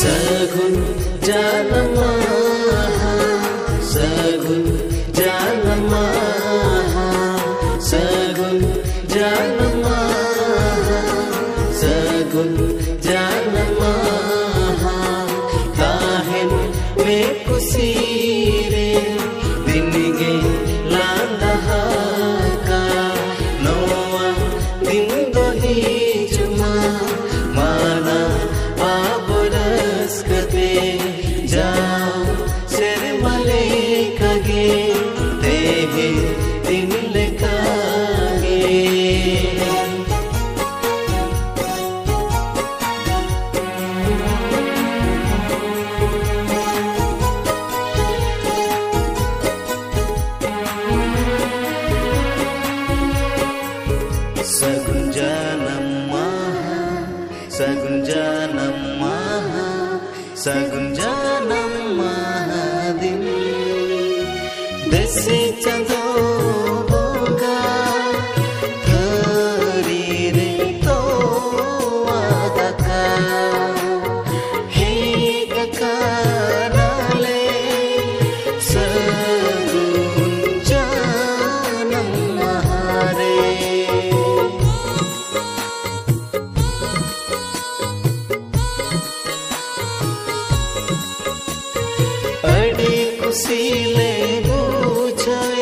सगुन जानमाहा सगुन जानमाहा सगुन जानमाहा सगुन जानमाहा ताहेन में कुसीरे दिनगे लांदहा का नोआ दिन दोही चुमा माना कते जाओ सिर मले कगे तेहे दिन लेकागे सगुन जानमाहा सगुन जानमाहा सगुन जानमाहा दिन देसी चंदो बोगा करीरे तो आदका हे ककानाले सगुन जानमाहा रे अड़ी कुसीले बूझा